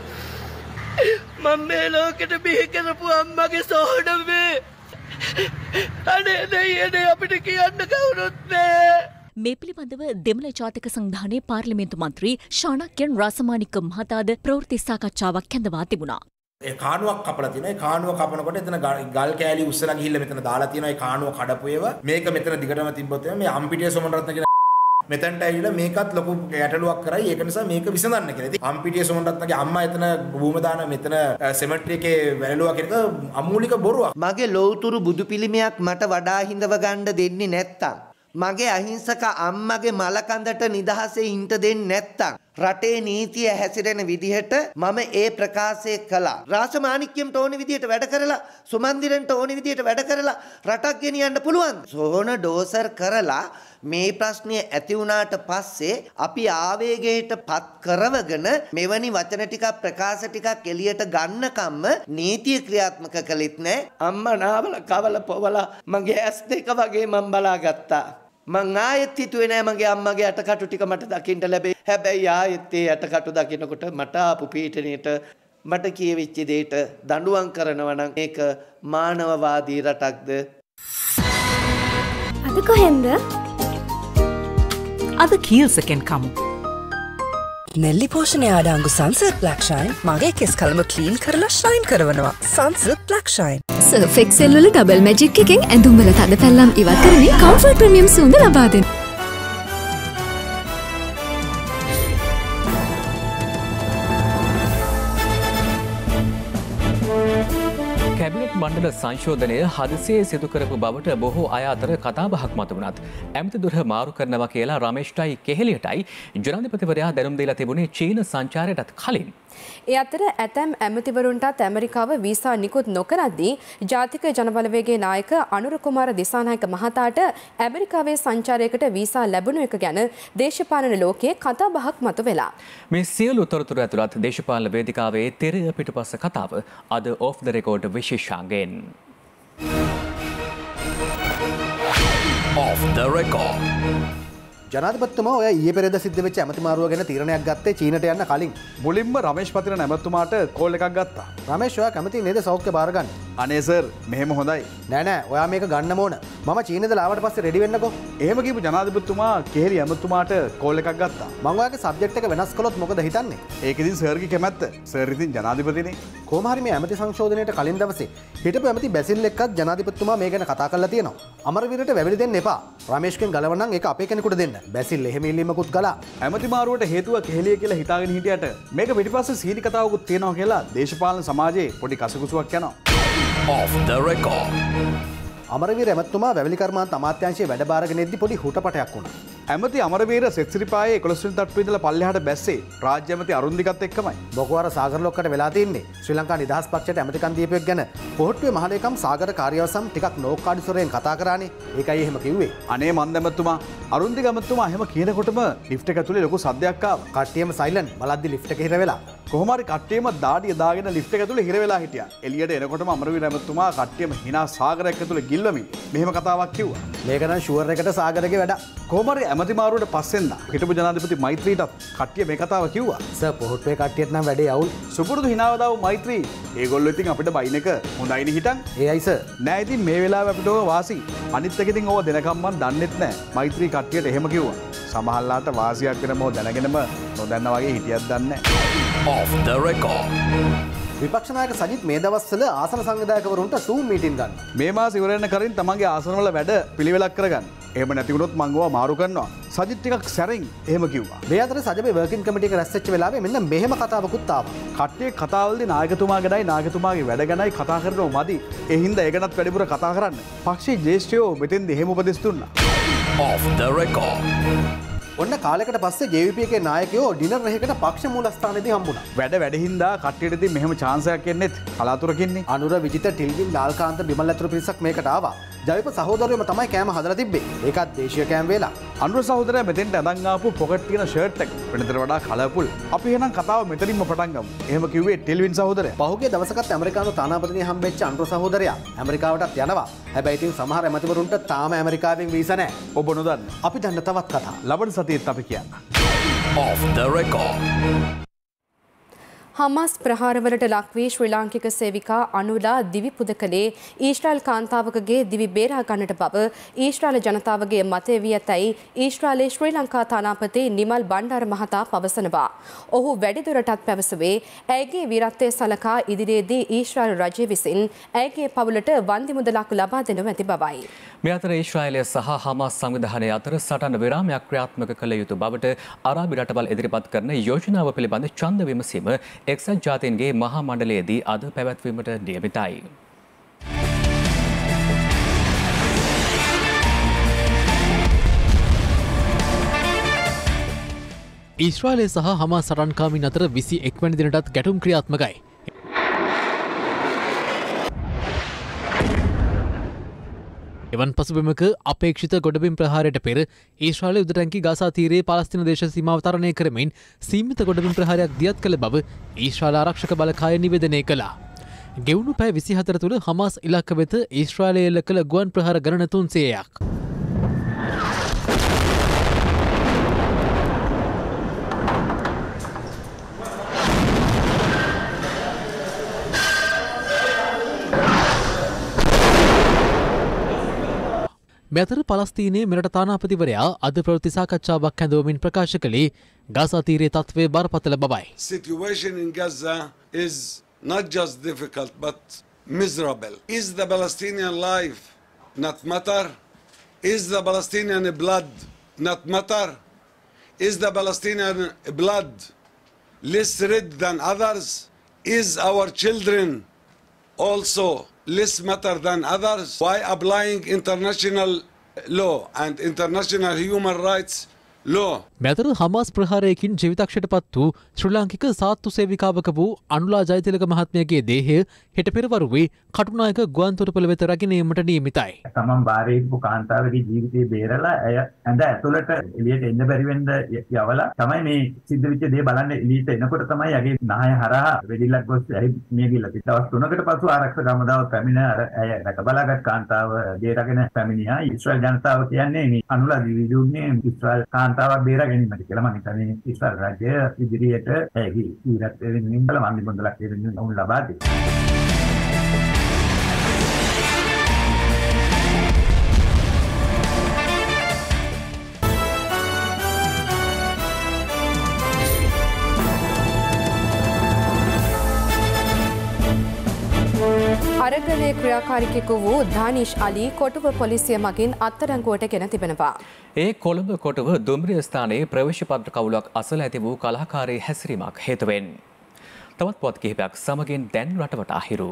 මම මේ ලෝකෙට බිහි කරපු අම්මගේ සොහොන මේ අනේ දෙයියනේ අපිට කියන්න කවුරුත් නෑ. මේ පිළිබඳව දෙමළ ජාතික සංධානයේ පාර්ලිමේන්තු මන්ත්‍රී ශානක්‍යන් රාසමානික මහතාද ප්‍රවෘත්ති සාකච්ඡාවක් කැඳවා තිබුණා. ඒ කාණුවක් කපලා තියෙනවා. ඒ කාණුව කපනකොට එතන ගල් කෑලි උස්සලා ගිහිල්ලා මෙතන දාලා තියෙනවා. ඒ කාණුව කඩපු ඒවා මේක මෙතන දිගටම තිබ්බොත් මේ අම්පිටියේ සොමනරත්න කියන මෙතනට ඇවිල්ලා මේකත් ලොකු ගැටලුවක් කරයි. ඒක නිසා මේක විසඳන්න කියලා. ඉතින් අම්පිටියේ සොමනරත්නගේ අම්මා එතන භූම දාන මෙතන සෙමෙන්ටරි එකේ වැළලුවා කියන එක අමූලික බොරුවක්. මගේ ලෞතුරු බුදු පිළිමයක් මට වඩා හිඳව ගන්න දෙන්නේ නැත්තම්, මගේ අහිංසක අම්මගේ මලකඳට නිදහසේ ඉන්න දෙන්නේ නැත්තම්, රටේ නීතිය හැසිරෙන විදිහට මම ඒ ප්‍රකාශය කළා. රාසමාණික්‍යම්ට ඕනි විදිහට වැඩ කරලා, සුමන්දිරන්ට ඕනි විදිහට වැඩ කරලා රටක් ගෙනියන්න පුළුවන්. සෝන ඩෝසර් කරලා මේ ප්‍රශ්නය ඇති වුණාට පස්සේ අපි ආවේගයට පත් කරවගෙන මෙවැනි වචන ටිකක් ප්‍රකාශ ටිකක් එළියට ගන්නකම්ම නීතිය ක්‍රියාත්මක කළෙත් නෑ. අම්මා නාවල කවල පොවල මගේ ඇස් දෙක වගේ මම බලාගත්තා. මං ආයෙත් හිතුවේ නෑ මගේ අම්මගේ අටකටු ටික මට දකින්න ලැබෙයි. හැබැයි ආයෙත් ඒ අටකටු දකිනකොට මට ආපු පීඩනයට, මට කියවිච්ච දෙයට දඬුවම් කරනවා නම් ඒක මානවවාදී රටක්ද? අද කොහෙන්ද? අද කීල්සකෙන් කමු. නෙල්ලි පෝෂණය ආඩාංගු සන්සිල්ක් බ්ලැක් ෂයින් මගේ කෙස් කලම ක්ලීන් කරලා ෂයින් කරවනවා. Sunsilk black shine. Surf Excel වල ඩබල් මැජික් එකෙන් ඇඳුම් වල තද පැල්ලම් ඉවත් කරමින් කම්ෆර්ට් ප්‍රීමියම් සුවඳ ලබා දෙන්න. කැබිනට් මණ්ඩල සංශෝධනය හදිසියේ සිදු කරපු බවට බොහෝ අය අතර කතාබහක් මතුවුණත් ඇමතිදුර මාරු කරනවා කියලා රමේෂ්ටයි කෙහෙලියටයි ජනාධිපතිවරයා දැනුම් දීලා තිබුණේ චීන සංචාරයටත් කලින්. ඒ අතර ඇතැම් ඇමතිවරුන්ටත් ඇමරිකාව වීසා නිකුත් නොකරද්දී ජාතික ජනබලවේගයේ නායක අනුර කුමාර දිසානායක මහතාට ඇමරිකාවේ සංචාරයකට වීසා ලැබුණු එක ගැන දේශපාලන ලෝකයේ කතාබහක් මතුවෙලා. මේ සියලු තොරතුරු ඇතුළත් දේශපාලන වේදිකාවේ තෙරය පිටුපස කතාව අද ඔෆ් ද රෙකෝඩ් විශේෂාංගයෙන්. Off the record. ජනාධිපතිතුමා ඔය ඊයේ පෙරේද සිද්ධ වෙච්ච ඇමති මාරුව ගැන තීරණයක් ගත්තේ චීනට යන්න කලින්. මුලින්ම රමේෂ් පතිරණ ඇමතුමාට කෝල් එකක් ගත්තා. රමේෂ් ඔයා කැමති නේද සෞඛ්‍ය බාර ගන්න? අනේ සර් මෙහෙම හොඳයි. නෑ නෑ ඔයා මේක ගන්න ඕන. මම චීනෙද ලාවට පස්සේ රෙඩි වෙන්නකෝ. එහෙම කියපු ජනාධිපතිතුමා කෙහෙලි ඇමතුමාට කෝල් එකක් ගත්තා. මම ඔයාගේ සබ්ජෙක්ට් එක වෙනස් කළොත් මොකද හිතන්නේ? ඒක ඉතින් සර්ගේ කැමැත්ත. සර් ඉතින් ජනාධිපතිනේ. කොහොම හරි මේ ඇමති සංශෝධනයට කලින් දවසේ හිටපු ඇමති බැසිල් එක්කත් ජනාධිපතිතුමා මේ ගැන කතා කරලා තියෙනවා. අමරවීරට වැවිලි දෙන්න එපා. රමේෂ්ගෙන් ගලවන්න ඒක අපේ කෙනෙකුට දෙන්න. බැසිල් එහෙම ඉල්ලීමකුත් කළා. ඇමති මාරුවට හේතුව කෙහෙලිය කියලා හිතාගෙන හිටියට මේක පිටිපස්සේ සීනි කතාවකුත් තියෙනවා කියලා දේශපාලන සමාජයේ පොඩි කසකුසුවක් යනවා. Off the record. අමරවීර ඇමතුමා වැවිලි කර්මාන්ත අමාත්‍යාංශයේ වැඩ බාරගෙන ඉද්දි පොඩි හුටපටයක් වුණා. ඇමති අමරවීර සෙත්සිරිපායේ එකොළොස් වෙනි තට්ටුවේ ඉඳලා පල්ලෙහාට බැස්සේ රාජ්‍ය ඇමති අරුන්දිකත් එක්කමයි. බොකවාර සාගර ලොක්කට වෙලා තින්නේ. ශ්‍රී ලංකා නිදහස් පක්ෂයට ඇමතිකම් දීපෙක් ගැන පොහොට්ටුවේ මහලේකම් සාගර කාර්යවසම් ටිකක් නෝක්කාඩිසොරෙන් කතා කරානේ. ඒකයි එහෙම කිව්වේ. අනේ මන්ද ඇමතුමා අරුන්දික ඇමතුමා එහෙම කියනකොටම ලිෆ්ට් එක ඇතුලේ ලොකු සද්දයක් ආවා. කට්ටියම සයිලන්ට් බලද්දි ලිෆ්ට් එක හිර වෙලා. කොහොම හරි කට්ටියම දාඩිය දාගෙන ලිෆ්ට් එක ඇතුලේ හිර වෙලා හිටියා. එළියට එනකොටම අමරවීර ඇමතුමා කට්ටියම hina සාගරයක් ඇතුලේ ගිල්වමින් මෙහෙම කතාවක් කිව්වා. මේක නම් ෂුවර් එකට සාගරගේ වැඩ. කොහොම හරි ඇමති මාරුවට පස්සෙන් හිටපු ජනාධිපති මෛත්‍රීටත් කට්ටිය මේ කතාව කිව්වා. සර් පොහොට්ටුවේ කට්ටියට නම් වැඩේ අවුල්. සුපුරුදු හිනාව දාව මෛත්‍රී. ඒගොල්ලෝ ඉතින් අපිට බයින් එක හොඳයිනේ හිටන්. ඒයි සර්. නෑ ඉතින් මේ වෙලාවේ අපිට ඕක වාසි. අනිත් එක ඉතින් ඕක දෙනකම් මන් දන්නෙත් නෑ. මෛත්‍රී කට්ටියට එහෙම කිව්වා. සමහරලාට වාසියක් වෙනම දැනගෙනම නොදන්න වගේ හිටියක් දන්නේ නෑ. Off the record. විපක්ෂ නායක සජිත් මේ දවස්වල ආසන සංවිධායකවරුන්ට Zoom meeting ගන්න. මේ මාස ඉවර වෙන කලින් තමන්ගේ ආසනවල වැඩ පිළිවෙලක් කරගන්න. එහෙම නැති වුණොත් මං ඕවා මාරු කරනවා. සජිත් ටිකක් සැරින් එහෙම කිව්වා. මේ අතර සජබේ වර්කින් කමිටි එක රැස් වෙච්ච වෙලාවේ මෙන්න මෙහෙම කතාවකුත් ආවා. කට්ටිය කතාවලදී නායකතුමා ගැනයි නායකතුමාගේ වැඩ ගැනයි කතා කරනව මදි. ඒ හින්දා ඒ ගැනත් වැඩිපුර කතා කරන්න. පක්ෂයේ ජ්‍යෙෂ්ඨයෝ මෙතෙන්දී එහෙම උපදෙස් දුන්නා. Off the record. ඔන්න කාලෙකට පස්සේ ජේ වී පී එකේ නායකයෝ ඩිනර් එකකට පක්ෂ මූලස්ථානයේදී හම්බුණා. වැඩ වැඩ හින්දා කට්ටියට ඉතින් මෙහෙම chance එකක් එන්නෙත් කලාතුරකින්නේ. අනුර විජිත ටිල්වින් ලාල්කාන්ත බිමල් ඇතුළු පිරිසක් මේකට ආවා. ජවිප සහෝදරයෝම තමයි කෑම හදලා තිබ්බේ. ඒකත් දේශීය කෑම වේලා. අනුර සහෝදරයා මෙතෙන්ට අඳන් ආපු පොකට් තියෙන ෂර්ට් එක වෙනතර වඩා කලර්ෆුල්. අපි එහෙනම් කතාව මෙතනින්ම පටන් ගමු. එහෙම කිව්වේ ටෙල්වින් සහෝදරයා. පහුගිය දවසකත් ඇමරිකානු තානාපතිනිය හම්බෙච්ච අනුර සහෝදරයා ඇමරිකාවටත් යනවා. හැබැයි ඉතින් සමහර ඇමතිවරුන්ට තාම ඇමරිකාවෙන් වීසා නැහැ. ඔබ නොදන්න. අපි දන්න තවත් කතා. ලබන සතියේත් අපි කියන්න. Off the record. හමාස් ප්‍රහාරවලට ලක්වී ශ්‍රී ලාංකික සේවිකා අනුලා දිවි පුද කළේ ඊශ්‍රායල් කාන්තාවකගේ දිවි බේරා ගන්නට බව ඊශ්‍රායල් ජනතාවගේ මතය වී ඇතැයි ඊශ්‍රායලයේ ශ්‍රී ලංකා තානාපති නිමල් බණ්ඩාර මහතා පවසනවා. ඔහු වැඩිදුරටත් පැවසුවේ ඇයගේ වීරත්වය සලකා ඉදිරියේදී ඊශ්‍රායල් රජය විසින් ඇයගේ පවුලට වන්දි මුදලක් ලබා දෙනු ඇති බවයි. මේ අතර ඊශ්‍රායලය සහ හමාස් සංවිධානය අතර සටන විරාමයක් ක්‍රියාත්මක කළ යුතු බවට අරාබි රටවල් ඉදිරිපත් කරන යෝජනාව පිළිබඳ ඡන්ද විමසීම එක්සත් ජාතීන්ගේ මහා මණ්ඩලයේදී අද පැවැත්වීමට නියමිතයි. ඊශ්‍රායලය සහ හමාස් සටන්කාමින් අතර විසි එක් වැනි දිනටත් ගැටුම් ක්‍රියාත්මකයි. එවන් පසුබිමක අපේක්ෂිත ගොඩබිම් ප්‍රහාරයට පෙර ඊශ්‍රායලය යුද ගාසා තීරයේ පාලස්තීන දේශ සීමාව තරණය කරමින් සීමිත ගොඩබිම් ප්‍රහාරයක් දියත් කළ බව ඊශ්‍රායල ආරක්ෂක බලකාය නිවේදනය කළා. ගෙවුණු පැය විසිහතර තුළ හමාස් ඉලක්ක වෙත ඊශ්‍රායලය එල්ල කළ ගුවන් ප්‍රහාර ගණන තුන්සියයක්. මෙතර පලස්තීනයේ මෙරට තානාපතිවරයා අද ප්‍රවෘත්ති සාකච්ඡාවක් හැඳවමින් ප්‍රකාශ කළේ ගාසා තීරයේ තත්ත්වය බරපතල බවයි. Situation in Gaza is not just difficult but miserable. Is the Palestinian life not matter? Is the Palestinian blood not matter? Is the Palestinian blood less red than others? Is our children also less matter than others? Why applying international law and international human rights law. මෙතර හමාස් ප්‍රහාරයකින් ජීවිතක්ෂයට පත් වූ ශ්‍රී ලාංකික සාත්තු සේවිකාවක වූ අනුලා ජයතිලක මහත්මයාගේ දේහය හෙට පෙරවරුවේ කටුනායක ගුවන්තොටුපළ වෙත රැගෙනීමට නියමිතයි. තමන් බාරයේපු කාන්තාවගේ ජීවිතේ බේරලා ඇය ඇඳ ඇතුළට එළියට එන්න බැරි වෙන්න යවලා තමයි මේ සිද්ධ වෙච්ච දේ බලන්න එළියට එනකොට තමයි යගේ නහය හරහා වෙඩිල්ලක් ගොස් ඇයි මිය ගිහලා දවස් තුනකට පසු ආරක්ෂක හමුදාව පැමිණ අර ඇය රැකබලාගත් කාන්තාව බේරගෙන පැමිණියා. ඊශ්‍රායල් ජනතාව කියන්නේ මේ අනුලා දිවිදුන්නේ ඊශ්‍රායල් කාන්තාවක් බේරා ගැනීමට කියලා. මම හිතන්නේ ඊශ්‍රායල් රාජ්‍යය ඉදිරියට ඇගේ ඊරත් වෙනින් බල වන්දි බොඳලක් දෙන්න උන් ලබා දෙයි. අරගලයේ ක්‍රියාකාරිකයෙකු වූ ධානිෂ් අලි කොටුව පොලිසිය මගින් අත්අඩංගුවට ගෙන තිබෙනවා. ඒ කොළඹ කොටුව දුම්රිය ස්ථානයේ ප්‍රවේශ පත්‍ර කවුලක් අසල ඇති වූ කලහකාරී හැසිරීමක් හේතුවෙන්. තවත් පොත් කිහිපයක් සමගින් දැන් රටවටා හිරු.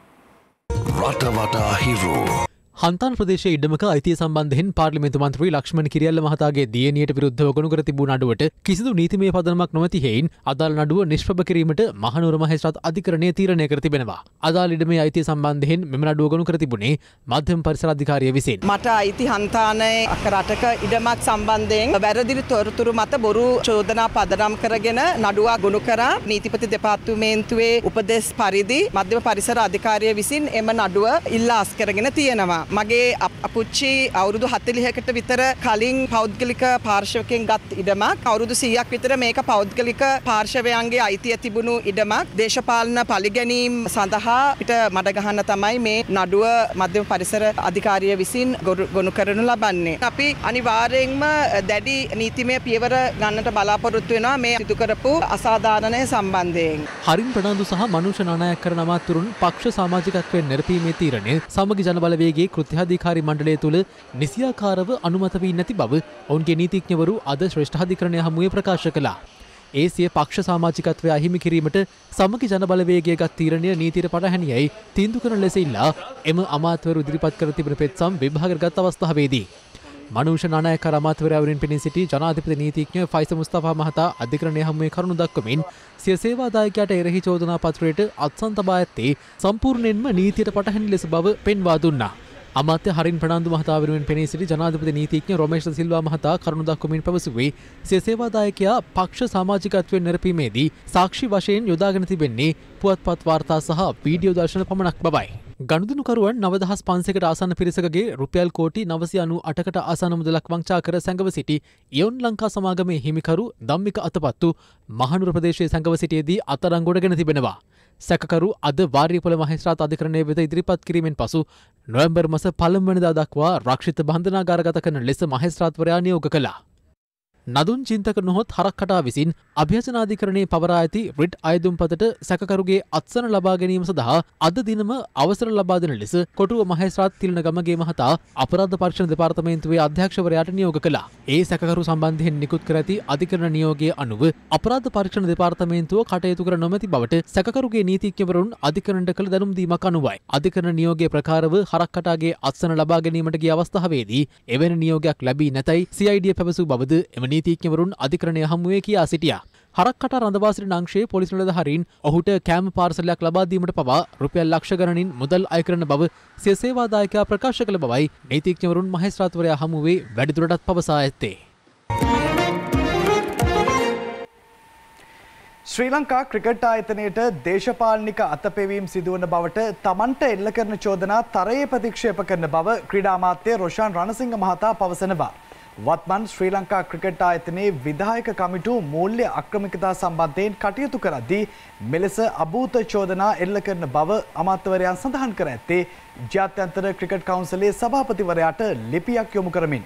රටවටා හිරු. හන්තාන ප්‍රදේශයේ ඉඩමක අයිතිය සම්බන්ධයෙන් පාර්ලිමේන්තු මන්ත්‍රී ලක්ෂ්මන් කිරියල්ල මහතාගේ දියණියට විරුද්ධව ගොනු කර තිබූ නඩුවට කිසිදු නීතිමය පදනමක් නොමැති හේයින් අදාළ නඩුව නිෂ්ප්‍රභ කිරීමට මහනුවර මහේස්ත්‍රාත් අධිකරණය තීරණය කර තිබෙනවා. අදාළ ඉඩමේ අයිතිය සම්බන්ධයෙන් මෙම නඩුව ගොනු කර තිබුණේ මධ්‍යම පරිසර අධිකාරිය විසින්. මට අයිති හන්තානයේ රටක ඉඩමක් සම්බන්ධයෙන් වැරදි තොරතුරු මත බොරු චෝදනා පදනම් කරගෙන නඩුවක් ගොනු කරා. නීතිපති දෙපාර්තමේන්තුවේ උපදෙස් පරිදි මධ්‍යම පරිසර අධිකාරිය විසින් එම නඩුව ඉල්ලා අස් කරගෙන තියෙනවා. මගේ අපුච්චි අවුරුදු හතළිහකට විතර කලින් පෞද්ගලික පාර්ශවකෙන් ගත් ඉඩමක්. අවුරුදු සීයක් විතර මේක පෞද්ගලික පාර්ශවයන්ගේ අයිතිය තිබුණු ඉඩමක්. දේශපාලන පලිගැනීම් සඳහා පිට මඩ ගහන්න තමයි මේ නඩුව මධ්‍යම පරිසර අධිකාරිය විසින් ගොනු කරනු ලබන්නේ. අපි අනිවාර්යයෙන්ම දැඩි නීතිමය පියවර ගන්නට බලාපොරොත්තු වෙනවා මේ සිදු කරපු අසාධාරණය සම්බන්ධයෙන්. හරින් ප්‍රනාන්දු සහ මනුෂ්‍ය නානායක්කර අමාත්‍යවරුන් පක්ෂ සමාජිකත්වයෙන් නිරපීමේ තීරණය සමගි ජනබලවේගයේ කෘත්‍යාධිකාරී මණ්ඩලය තුළ නිසියාකාරව අනුමත වී නැති බව ඔවුන්ගේ නීතිඥවරු අද ශ්‍රේෂ්ඨ අධිකරණය හමුවේ ප්‍රකාශ කළා. ඒ සිය පක්ෂ සමාජිකත්වය අහිමි කිරීමට සමගි ජනබලවේගය ගත් තීරණය නීතියට පටහැනියයි තීන්දුව කරන ලෙස ඉල්ලා එම අමාත්‍යවරු ඉදිරිපත් කර තිබෙන පෙත්සම් විභාගගත අවස්ථාවේදී මනුෂ්‍ය නානායක්කර අමාත්‍යවරයාවරින් පෙනී සිටි ජනාධිපති නීතිඥ ෆයිස මුස්තෆා මහතා අධිකරණය හමුවේ කරුණු දක්වමින් සිය සේවාදායකයාට එරෙහි චෝදනා පත්‍රයට අත්සන් තබා ඇත්තේ සම්පූර්ණයෙන්ම නීතියට පටහැනි ලෙස බව පෙන්වා දුන්නා. අමාත්‍ය හරින් ප්‍රනාන්දු මහතා වෙනුවෙන් පෙනී සිටි ජනාධිපති නීතිඥ රොමේෂ් සිල්වා මහතා කරුණු දක්වමින් පැවසුවේ සිය සේවාදායකයා පක්ෂ සමාජිකත්වයෙන් නිරපීමේදී සාක්ෂි වශයෙන් යොදාගෙන තිබෙන්නේ පුවත්පත් වාර්තා සහ වීඩියෝ දර්ශන පමණක් බවයි. ගනුදෙනුකරුවන් නවදහස් පන්සියකට ආසන්න පිරිසකගේ රුපියල් කෝටි නවසිය අනූ අටකට ආසන්න මුදලක් වංචා කර සැඟව සිටි ඉයොන් ලංකා සමාගමේ හිමිකරු ධම්මික අතපත්තු මහනුවර ප්‍රදේශයේ සැඟව සිටියේදී අත්අඩංගුවට ගෙන තිබෙනවා. සැකකරු අද වාරියපොළ මහේස්ත්‍රාත් අධිකරණය වෙත ඉදිරිපත් කිරීමෙන් පසු නොවැම්බර් මාස පළමු වෙනිදා දක්වා රක්ෂිත බන්ධනාගාරගත කරන ලෙස මහේස්ත්‍රාත්වරයා නියෝග කළා. නදුන් චින්තක නොහොත් හරක්කටා විසින් අභ්‍යසනාධිකරණයේ පවරා ඇති රිට් අයදුම්පතට සැකකරුගේ අත්සන ලබා ගැනීම සඳහා අද දිනම අවසර ලබා දෙන ලෙස කොටුව මහේස්ත්‍රාත් තිලන ගමගේ මහතා අපරාධ පරීක්ෂණ දෙපාර්තමේන්තුවේ අධ්‍යක්ෂවරයාට නියෝග කළා. ඒ සැකකරු සම්බන්ධයෙන් නිකුත් කර ඇති අධිකරණ නියෝගයේ අනුව අපරාධ පරීක්ෂණ දෙපාර්තමේන්තුව කටයුතු කර නොමැති බවට සැකකරුගේ නීතිඥවරුන් අධිකරණයට කළ දැනුම් දීමක් අනුවයි. අධිකරණ නියෝගයේ ප්‍රකාරව හරක්කටාගේ අත්සන ලබා ගැනීමට ගිය අවස්ථාවේදී එවැනි නියෝගයක් ලැබී නැතයි සී අයි ඩී පැවසූ බවද එම නීතිඥවරුන් අධිකරණය හමුවේ කියා සිටියා. හරක්කටා රඳවා සිටින අංශයේ පොලිස් නිලධාරීන් ඔහුට කෑම පාර්සලයක් ලබා දීමට පවා රුපියල් ලක්ෂ ගණනින් මුදල් අය කරන බව සිය සේවාදායකයා ප්‍රකාශ කළ බවයි නීතිඥවරුන් මහේස්ත්‍රාත්වරයා හමුවේ වැඩිදුරටත් පවසා ඇත්තේ. ශ්‍රී ලංකා ක්‍රිකට් ආයතනයට දේශපාලනික අතපෙවීම් සිදුවන බවට තමන්ට එල්ල කරන චෝදනා තරයේ ප්‍රතික්ෂේප කරන බව ක්‍රීඩා අමාත්‍ය රොෂාන් රණසිංහ මහතා පවසනවා. වත්මන් ශ්‍රී ලංකා ක්‍රිකට් ආයතනයේ විධායක කමිටුව මූල්‍ය අක්‍රමිකතා සම්බන්ධයෙන් කටයුතු කරද්දී මෙලෙස අභූත චෝදනා එල්ල කරන බව අමාත්‍යවරයන් සඳහන් කර ඇත්තේ ජාත්‍යන්තර ක්‍රිකට් කවුන්සිලේ සභාපතිවරයාට ලිපියක් යොමු කරමින්.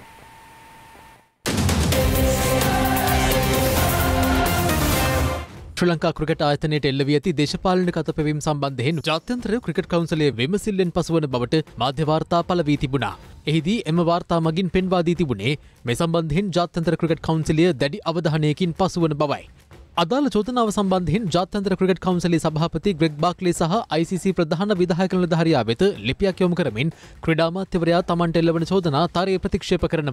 ශ්‍රී ලංකා ක්‍රිකට් ආයතනයට එල්ල වී ඇති දේශපාලනික අතපෙවීම් සම්බන්ධයෙන් ජාත්‍යන්තර ක්‍රිකට් කවුන්සිලයේ විමසිල්ලෙන් පසුවන බවට මාධ්‍ය වාර්තා පළ වී තිබුණා. එහිදී එම වාර්තා මගින් පෙන්වා දී තිබුණේ මේ සම්බන්ධයෙන් ජාත්‍යන්තර ක්‍රිකට් කවුන්සිලය දැඩි අවධානයකින් පසුවන බවයි. අදාළ චෝදනාව සම්බන්ධයෙන් ජාත්‍යන්තර ක්‍රිකට් කවුන්සිලේ සභාපති ග්‍රෙග් බාක්ලේ සහ අයි සී සී ප්‍රධාන විධායක නිලධාරියා වෙත ලිපියක් යොමු කරමින් ක්‍රීඩා අමාත්‍යවරයා තමන්ට එල්ලවන චෝදනා තරයේ ප්‍රතික්ෂේප කරනවා.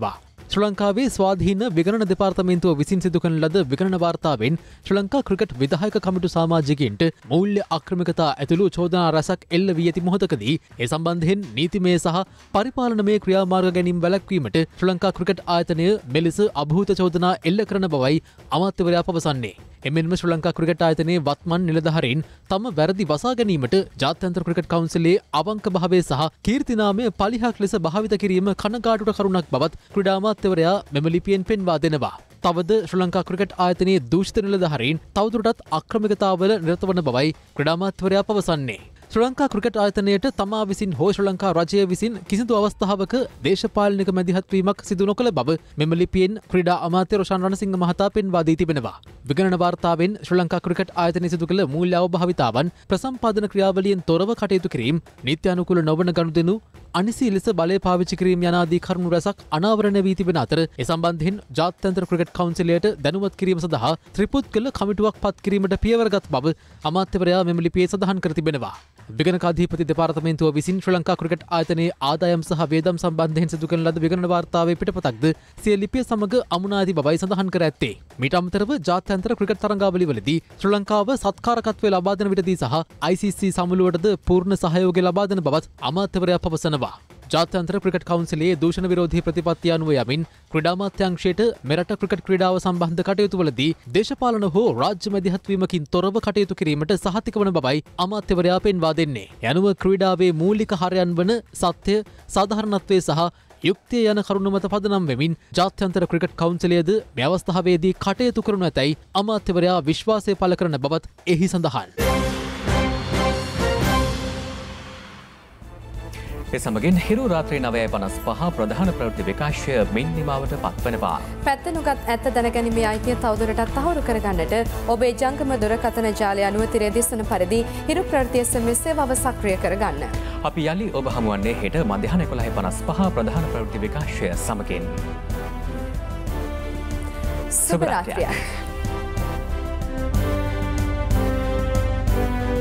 ශ්‍රී ලංකාවේ ස්වාධීන විගණන දෙපාර්තමේන්තුව විසින් සිදු කරන ලද විගණන වාර්තාවෙන් ශ්‍රී ලංකා ක්‍රිකට් විධායක කමිටු සමාජිකයින්ට මූල්‍ය අක්‍රමිකතා ඇතුළු චෝදනා රැසක් එල්ල වී ඇති මොහොතකදී ඒ සම්බන්ධයෙන් නීතිමය සහ පරිපාලනමය ක්‍රියාමාර්ග ගැනීම වැළැක්වීමට ශ්‍රී ලංකා ක්‍රිකට් ආයතනය මෙලෙස අභූත චෝදනා එල්ල කරන බවයි අමාත්‍යවරයා පවසන්නේ. එමෙන්ම ශ්‍රී ලංකා ක්‍රිකට් ආයතනයේ වත්මන් නිලධාරීන් තම වැරදි වසා ගැනීමට ජාත්‍යන්තර ක්‍රිකට් කවුන්සිලේ අවංක භාවය සහ කීර්තිනාමය පලිහක් ලෙස භාවිත කිරීම කනගාටුට කරුණක් බවත් ක්‍රීඩා අමාත්‍යවරයා මෙම ලිපියෙන් පෙන්වා දෙනවා. තවද ශ්‍රී ලංකා ක්‍රිකට් ආයතනයේ දූෂිත නිලධාරීන් තවදුරටත් අක්‍රමිකතාවල නිරත වන බවයි ක්‍රීඩා අමාත්‍යවරයා පවසන්නේ. ශ්‍රී ලංකා ක්‍රිකට් ආයතනයට තමා විසින් හෝ ශ්‍රී ලංකා රජය විසින් කිසිදු අවස්ථාවක දේශපාලනික මැදිහත්වීමක් සිදු නොකළ බව මෙම ලිපියෙන් ක්‍රීඩා අමාත්‍ය රොෂාන් රණසිංහ මහතා පෙන්වා දී තිබෙනවා. විගණන වාර්තාවෙන් ශ්‍රී ලංකා ක්‍රිකට් ආයතනය සිදු කළ මූල්‍ය අවභාවිතාවන් ප්‍රසම්පාදන ක්‍රියාවලියෙන් තොරව කටයුතු කිරීම, නීත්‍යානුකූල නොවන ගනුදෙනු, අනිසි ලෙස බලය පාවිච්චි කිරීම යනාදී කරුණු රැසක් අනාවරණය වී තිබෙන අතර ඒ සම්බන්ධයෙන් ජාත්‍යන්තර ක්‍රිකට් කවුන්සිලයට දැනුවත් කිරීම සඳහා ත්‍රිපුද්ගල කමිටුවක් පත් කිරීමට පියවරගත් බව අමාත්‍යවරයා මෙම ලිපියේ සඳහන් කර තිබෙනවා. විගණක අධිපති දෙපාර්තමේන්තුව විසින් ශ්‍රී ලංකා ක්‍රිකට් ආයතනයේ ආදායම් සහ වේදම් සම්බන්ධයෙන් සිදු කරන ලද විගණන වාර්තාවේ පිටපතක්ද සිය ලිපිය සමග අමුණා ඇති බවයි සඳහන් කර ඇත්තේ. මීට අමතරව ජාත්‍යන්තර ක්‍රිකට් තරඟාවලිවලදී ශ්‍රී ලංකාව සත්කාරකත්වය ලබා දෙන විටදී සහ I C C සමුළුවටද පූර්ණ සහයෝගය ලබා දෙන බවත් අමාත්‍යවරයා පවසනවා. ජාත්‍යන්තර ක්‍රිකට් කවුන්සිලයේ දූෂණ විරෝධී ප්‍රතිපත්තිය අනුව යමින් ක්‍රීඩා අමාත්‍යාංශයට මෙරට ක්‍රිකට් ක්‍රීඩාව සම්බන්ධ කටයුතුවලදී දේශපාලන හෝ රාජ්‍ය මැදිහත්වීමකින් තොරව කටයුතු කිරීමට සහතික වන බවයි අමාත්‍යවරයා පෙන්වා දෙන්නේ. යනුව ක්‍රීඩාවේ මූලික හරයන් වන සත්‍ය, සාධාරණත්වය සහ යුක්තිය යන කරුණු මත පදනම් වෙමින් ජාත්‍යන්තර ක්‍රිකට් කවුන්සිලයද මේ අවස්ථාවේදී කටයුතු කරනු ඇතැයි අමාත්‍යවරයා විශ්වාසය පළ කරන බවත් එහි සඳහන්. ඒ සමගින් හිරු රාත්‍රී නවය පනස් පහ ප්‍රධාන ප්‍රවෘත්ති විකාශය මින් නිමාවට පත්වනවා. පැත්තනුගත් ඇත්ත දැනගැනීමේ අයිතිය තවදුරටත් තහවුරු කරගන්නට ඔබේ ජංගම දුරකථන ජාලය අනුව තිරේ දිස්වන පරිදි හිරු ප්‍රවෘත්ති එස් එම් එස් සේවාව සක්‍රිය කරගන්න. අපි යලි ඔබ හමුවන්නේ හෙට මධ්‍යහන එකොළහ පනස් පහ ප්‍රධාන ප්‍රවෘත්ති විකාශය සමගින්. සුබ රාත්‍රියක්.